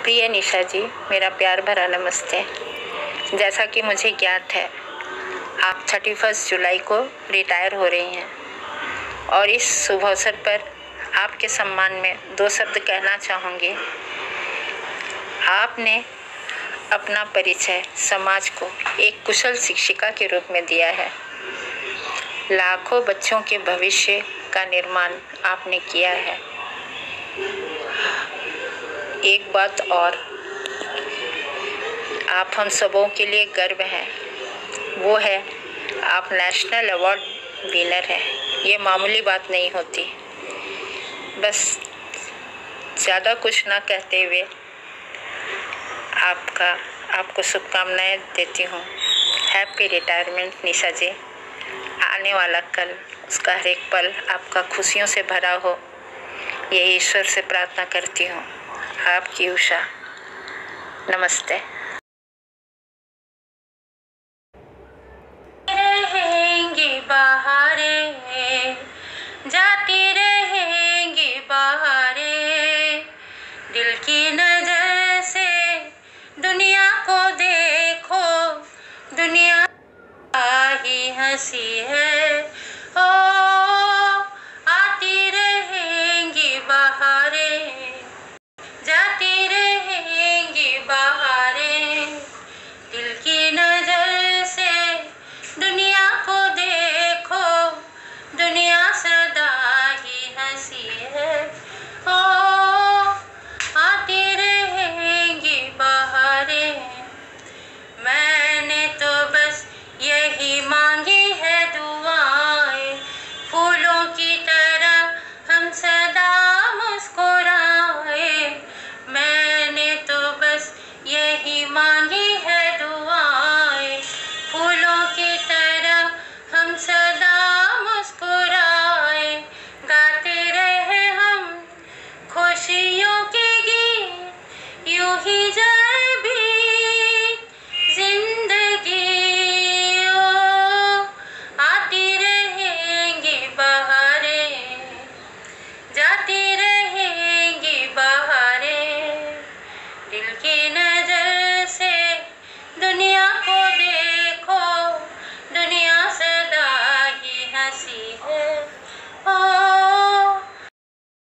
प्रिय निशा जी, मेरा प्यार भरा नमस्ते। जैसा कि मुझे ज्ञात है, आप 31 जुलाई को रिटायर हो रही हैं और इस शुभ अवसर पर आपके सम्मान में 2 शब्द कहना चाहूँगी। आपने अपना परिचय समाज को एक कुशल शिक्षिका के रूप में दिया है। लाखों बच्चों के भविष्य का निर्माण आपने किया है। एक बात और, आप हम सबों के लिए गर्व है, वो है आप नेशनल अवार्ड विनर हैं। ये मामूली बात नहीं होती। बस ज़्यादा कुछ ना कहते हुए आपको शुभकामनाएं देती हूँ। Happy retirement Nisha ji. आने वाला कल, उसका हर एक पल आपका खुशियों से भरा हो, यही ईश्वर से प्रार्थना करती हूँ। आपकी उषा। नमस्ते। रहेंगी बहारें, जाती रहेंगी बहारें, दिल की नजर से दुनिया को देखो, दुनिया ही हंसी है। ओ आती रहेंगी बहारें, जाती रहेंगी बहारें, दिल की नजर से दुनिया को देखो, दुनिया सदा ही हंसी है। ओ आती रहेंगी बहारें। मैंने तो बस यही मांगी है दुआएं, फूलों की तरह हम सदा मुस्कुराए। मैंने तो बस यही मांगी है दुआएं, फूलों की तरह हम सदा मुस्कुराए। गाते रहे हम खुशियों के गीत, यूं ही जाए बीत जिंदगी। ओ आती रहेंगी बहारें, जाती रहेंगी बहारें, दिल की